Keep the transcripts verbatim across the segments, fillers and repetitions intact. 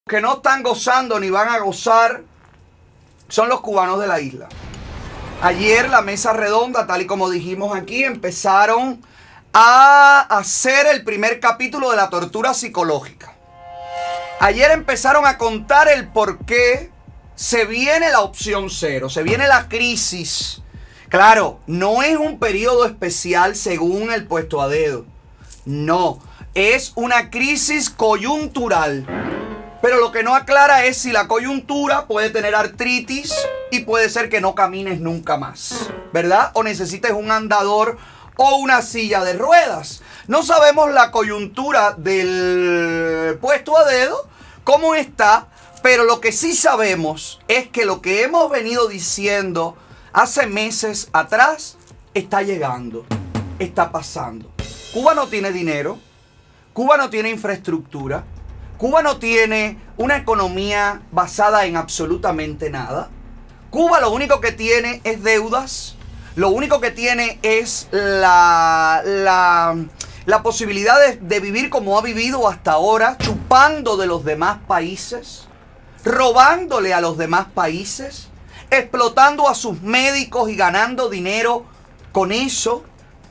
que no están gozando ni van a gozar son los cubanos de la isla. Ayer la mesa redonda, tal y como dijimos aquí, empezaron a hacer el primer capítulo de la tortura psicológica. Ayer empezaron a contar el por qué se viene la opción cero, se viene la crisis. Claro, no es un periodo especial según el puesto a dedo. No, es una crisis coyuntural. Pero lo que no aclara es si la coyuntura puede tener artritis y puede ser que no camines nunca más, ¿verdad? O necesites un andador o una silla de ruedas. No sabemos la coyuntura del puesto a dedo, cómo está, pero lo que sí sabemos es que lo que hemos venido diciendo hace meses atrás está llegando, está pasando. Cuba no tiene dinero, Cuba no tiene infraestructura, Cuba no tiene una economía basada en absolutamente nada. Cuba lo único que tiene es deudas. Lo único que tiene es la, la, la posibilidad de, de vivir como ha vivido hasta ahora, chupando de los demás países, robándole a los demás países, explotando a sus médicos y ganando dinero con eso.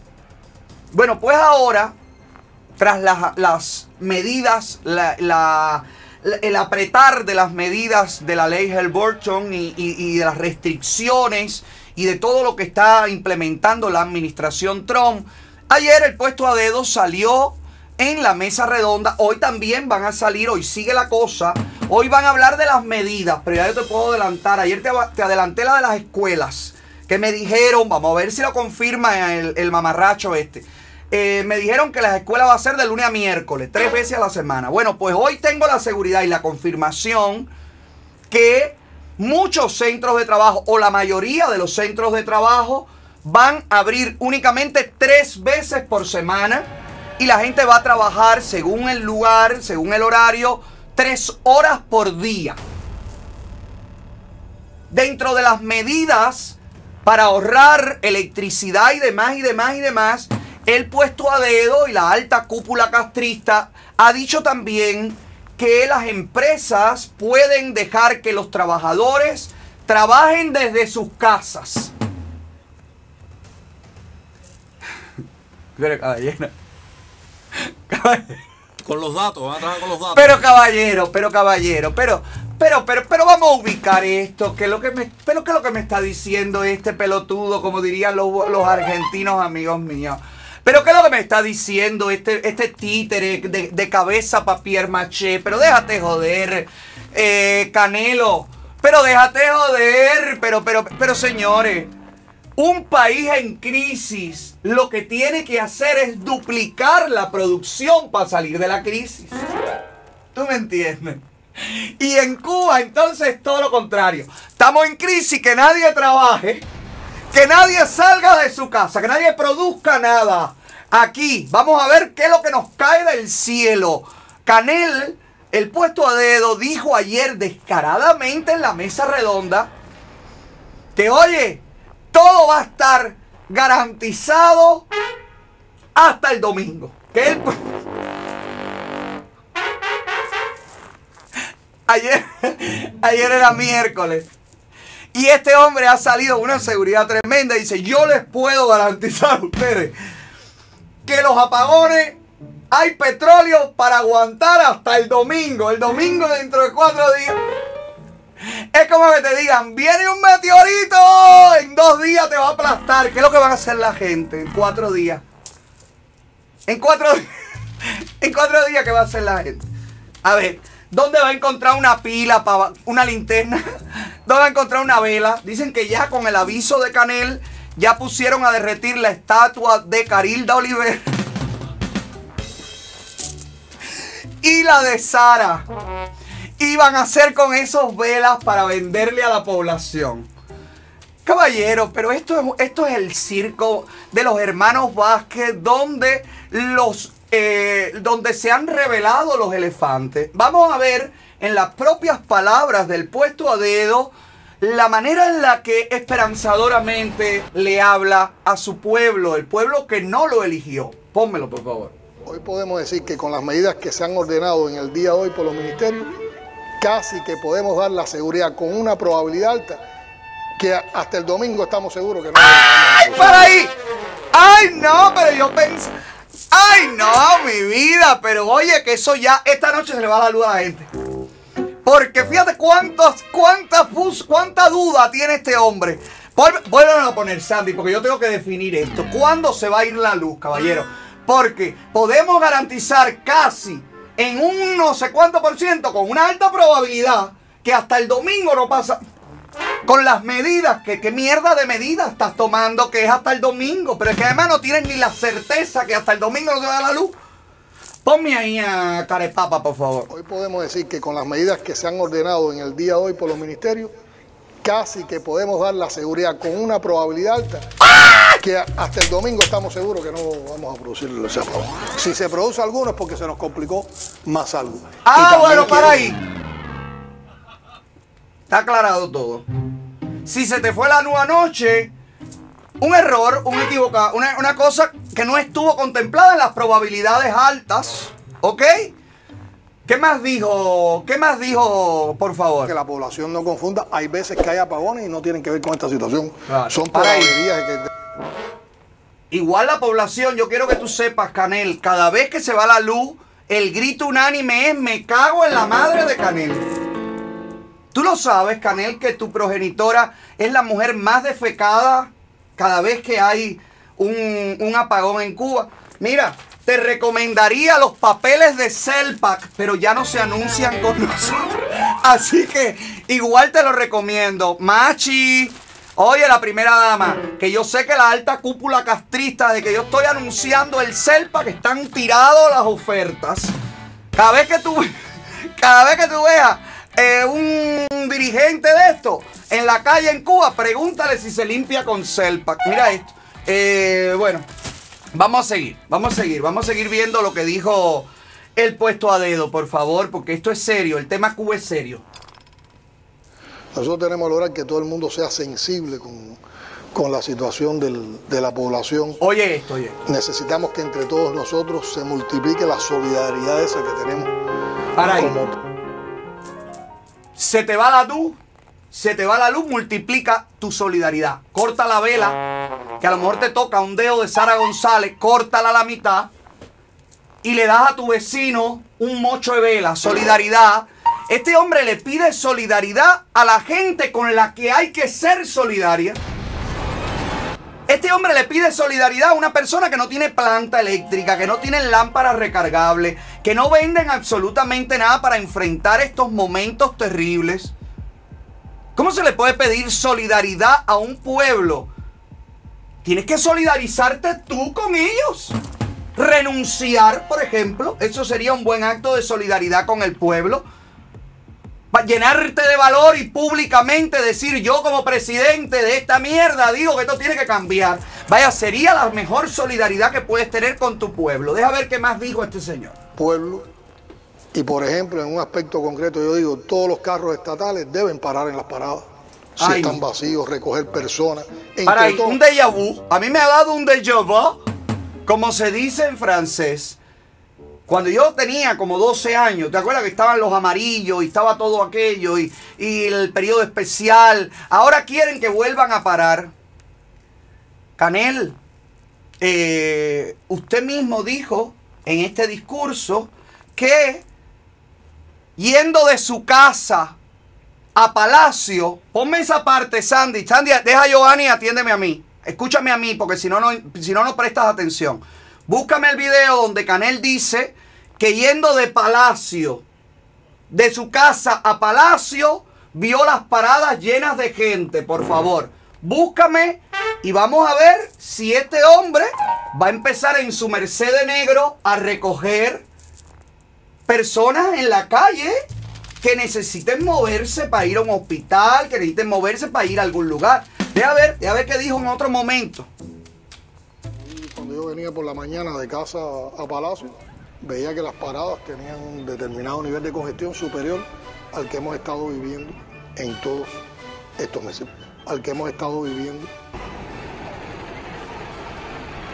Bueno, pues ahora, tras las, las medidas, la, la, el apretar de las medidas de la ley Hellerborn y, y, y de las restricciones y de todo lo que está implementando la administración Trump, ayer el puesto a dedo salió en la mesa redonda. Hoy también van a salir, hoy sigue la cosa, hoy van a hablar de las medidas, pero ya yo te puedo adelantar, ayer te, te adelanté la de las escuelas, que me dijeron, vamos a ver si lo confirma el, el mamarracho este. Eh, me dijeron que las escuelas va a ser de lunes a miércoles, tres veces a la semana. Bueno, pues hoy tengo la seguridad y la confirmación que muchos centros de trabajo, o la mayoría de los centros de trabajo, van a abrir únicamente tres veces por semana. Y la gente va a trabajar según el lugar, según el horario, tres horas por día. Dentro de las medidas para ahorrar electricidad y demás y demás y demás, el puesto a dedo y la alta cúpula castrista ha dicho también que las empresas pueden dejar que los trabajadores trabajen desde sus casas. Pero caballero, caballero. Con los datos, van a trabajar con los datos. Pero caballero, pero caballero, pero, pero, pero, pero vamos a ubicar esto, que lo que me, pero que lo que me está diciendo este pelotudo, como dirían los, los argentinos amigos míos. Pero ¿qué es lo que me está diciendo este, este títere de, de cabeza papier maché? Pero déjate joder, eh, Canelo. Pero déjate joder. Pero, pero, pero señores, un país en crisis lo que tiene que hacer es duplicar la producción para salir de la crisis. ¿Tú me entiendes? Y en Cuba entonces todo lo contrario. Estamos en crisis, que nadie trabaje, que nadie salga de su casa, que nadie produzca nada. Aquí vamos a ver qué es lo que nos cae del cielo. Canel, el puesto a dedo, dijo ayer descaradamente en la mesa redonda que, oye, todo va a estar garantizado hasta el domingo. Que él... ayer, ayer era miércoles. Y este hombre ha salido con una seguridad tremenda y dice, yo les puedo garantizar a ustedes que los apagones, hay petróleo para aguantar hasta el domingo. El domingo dentro de cuatro días. Es como que te digan, viene un meteorito, en dos días te va a aplastar. ¿Qué es lo que van a hacer la gente en cuatro días? En cuatro, en cuatro días, ¿qué va a hacer la gente? A ver, ¿dónde va a encontrar una pila, para una linterna? ¿Dónde va a encontrar una vela? Dicen que ya con el aviso de Canel ya pusieron a derretir la estatua de Carilda Oliver y la de Sara. Iban a hacer con esos velas para venderle a la población. Caballero, pero esto es, esto es el circo de los hermanos Vázquez, donde, los, eh, donde se han revelado los elefantes. Vamos a ver en las propias palabras del puesto a dedo la manera en la que esperanzadoramente le habla a su pueblo, el pueblo que no lo eligió. Pónmelo, por favor. Hoy podemos decir que con las medidas que se han ordenado en el día de hoy por los ministerios, casi que podemos dar la seguridad con una probabilidad alta que hasta el domingo estamos seguros que no. ¡Ay, para ahí! ¡Ay, no! Pero yo pensé... ¡Ay, no, mi vida! Pero oye, que eso ya... Esta noche se le va la luz a la gente. Porque fíjate cuántas, cuántas, cuánta duda tiene este hombre. Vuelvan a poner, Sandy, porque yo tengo que definir esto. ¿Cuándo se va a ir la luz, caballero? Porque podemos garantizar casi en un no sé cuánto por ciento, con una alta probabilidad, que hasta el domingo no pasa. Con las medidas, que qué mierda de medidas estás tomando que es hasta el domingo. Pero es que además no tienes ni la certeza que hasta el domingo no se va la luz. Ponme ahí a Carepapa, por favor. Hoy podemos decir que con las medidas que se han ordenado en el día de hoy por los ministerios, casi que podemos dar la seguridad con una probabilidad alta ¡ah! Que hasta el domingo estamos seguros que no vamos a producir ese apagón. Si se produce alguno es porque se nos complicó más algo. Ah, bueno, para ahí. Está aclarado todo. Si se te fue la luz anoche, un error, un equivocado, una, una cosa que no estuvo contemplada en las probabilidades altas, ¿ok? ¿Qué más dijo? ¿Qué más dijo, por favor? Que la población no confunda. Hay veces que hay apagones y no tienen que ver con esta situación. Claro. Son probabilidades que... Igual la población, yo quiero que tú sepas, Canel, cada vez que se va la luz, el grito unánime es: me cago en la madre de Canel. Tú lo sabes, Canel, que tu progenitora es la mujer más defecada cada vez que hay un, un apagón en Cuba. Mira, te recomendaría los papeles de Selpak, pero ya no se anuncian con nosotros. Así que igual te lo recomiendo. Machi, oye, la primera dama, que yo sé que la alta cúpula castrista de que yo estoy anunciando el Selpak, que están tirados las ofertas. Cada vez que tú, cada vez que tú veas eh, un dirigente de esto en la calle en Cuba, pregúntale si se limpia con Selpak. Mira esto. Eh, bueno, vamos a seguir, vamos a seguir, vamos a seguir viendo lo que dijo el puesto a dedo, por favor, porque esto es serio, el tema Cuba es serio. Nosotros tenemos que lograr que todo el mundo sea sensible con, con la situación del, de la población. Oye esto, oye. Necesitamos que entre todos nosotros se multiplique la solidaridad esa que tenemos. Para ahí. Como... Se te va la luz, se te va la luz, multiplica tu solidaridad. Corta la vela, que a lo mejor te toca un dedo de Sara González, córtala a la mitad y le das a tu vecino un mocho de vela. Solidaridad. Este hombre le pide solidaridad a la gente con la que hay que ser solidaria. Este hombre le pide solidaridad a una persona que no tiene planta eléctrica, que no tiene lámparas recargables, que no venden absolutamente nada para enfrentar estos momentos terribles. ¿Cómo se le puede pedir solidaridad a un pueblo? Tienes que solidarizarte tú con ellos. Renunciar, por ejemplo, eso sería un buen acto de solidaridad con el pueblo. Para llenarte de valor y públicamente decir: yo como presidente de esta mierda digo que esto tiene que cambiar. Vaya, sería la mejor solidaridad que puedes tener con tu pueblo. Deja ver qué más dijo este señor. Pueblo. Y por ejemplo, en un aspecto concreto, yo digo, todos los carros estatales deben parar en las paradas. Si Ay, están vacíos, recoger personas. Para ahí, un déjà vu. A mí me ha dado un déjà vu, como se dice en francés. Cuando yo tenía como doce años, ¿te acuerdas que estaban los amarillos y estaba todo aquello y, y el periodo especial? Ahora quieren que vuelvan a parar. Canel, eh, usted mismo dijo en este discurso que yendo de su casa a Palacio, ponme esa parte, Sandy. Sandy, deja a Giovanni y atiéndeme a mí. Escúchame a mí, porque si no, no, si no, no prestas atención. Búscame el video donde Canel dice que yendo de Palacio, de su casa a Palacio, vio las paradas llenas de gente, por favor. Búscame y vamos a ver si este hombre va a empezar en su Mercedes negro a recoger personas en la calle que necesiten moverse para ir a un hospital, que necesiten moverse para ir a algún lugar. Deja ver, deja ver qué dijo en otro momento. Cuando yo venía por la mañana de casa a Palacio, veía que las paradas tenían un determinado nivel de congestión superior al que hemos estado viviendo en todos estos meses, al que hemos estado viviendo.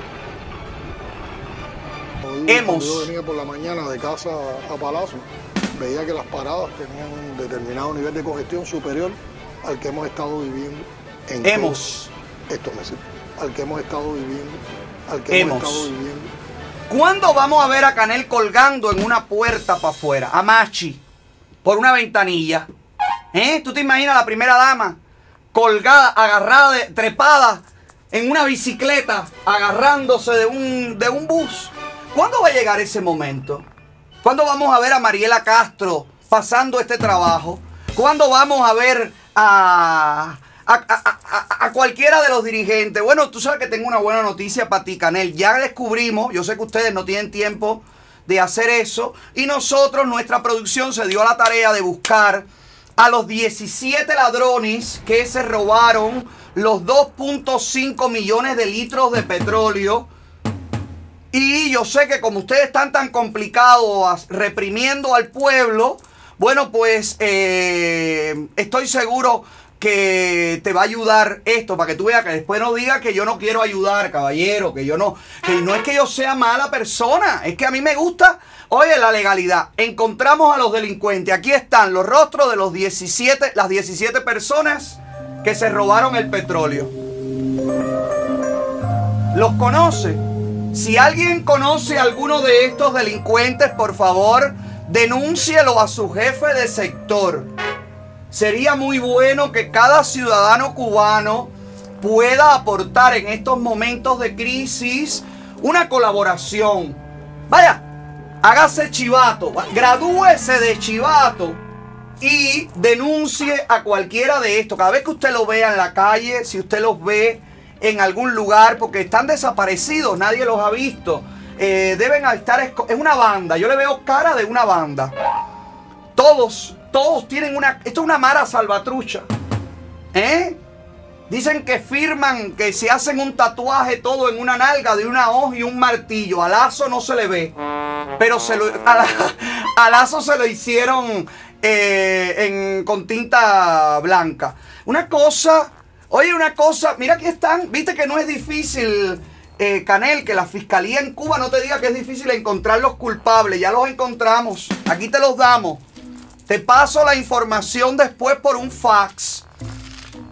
Hemos. Cuando yo venía por la mañana de casa a Palacio, veía que las paradas tenían un determinado nivel de congestión superior al que hemos estado viviendo en hemos estos meses, al que hemos estado viviendo, al que hemos, hemos estado viviendo. ¿Cuándo vamos a ver a Canel colgando en una puerta para afuera? A Machi, por una ventanilla. ¿Eh? ¿Tú te imaginas la primera dama colgada, agarrada, de, trepada en una bicicleta, agarrándose de un, de un bus? ¿Cuándo va a llegar ese momento? ¿Cuándo vamos a ver a Mariela Castro pasando este trabajo? ¿Cuándo vamos a ver a, a, a, a, a cualquiera de los dirigentes? Bueno, tú sabes que tengo una buena noticia para ti, Canel. Ya descubrimos, yo sé que ustedes no tienen tiempo de hacer eso, y nosotros, nuestra producción se dio a la tarea de buscar a los diecisiete ladrones que se robaron los dos punto cinco millones de litros de petróleo. Y yo sé que como ustedes están tan complicados reprimiendo al pueblo, bueno, pues eh, estoy seguro que te va a ayudar esto, para que tú veas, que después no digas que yo no quiero ayudar, caballero, que yo no, que no es que yo sea mala persona, es que a mí me gusta, oye, la legalidad. Encontramos a los delincuentes, aquí están los rostros de los diecisiete, las diecisiete personas que se robaron el petróleo. ¿Los conoce? Si alguien conoce a alguno de estos delincuentes, por favor, denúncielo a su jefe de sector. Sería muy bueno que cada ciudadano cubano pueda aportar en estos momentos de crisis una colaboración. Vaya, hágase chivato, gradúese de chivato y denuncie a cualquiera de estos. Cada vez que usted lo vea en la calle, si usted los ve en algún lugar, porque están desaparecidos, nadie los ha visto, eh, deben estar, es una banda, yo le veo cara de una banda. Todos, todos tienen una, esto es una mara salvatrucha, ¿eh? Dicen que firman, que se hacen un tatuaje todo en una nalga de una hoja y un martillo. A Lazo no se le ve, pero se lo, a, la, a Lazo se lo hicieron eh, en, con tinta blanca. Una cosa, oye, una cosa, mira aquí están, viste que no es difícil, eh, Canel, que la fiscalía en Cuba no te diga que es difícil encontrar los culpables. Ya los encontramos, aquí te los damos. Te paso la información después por un fax.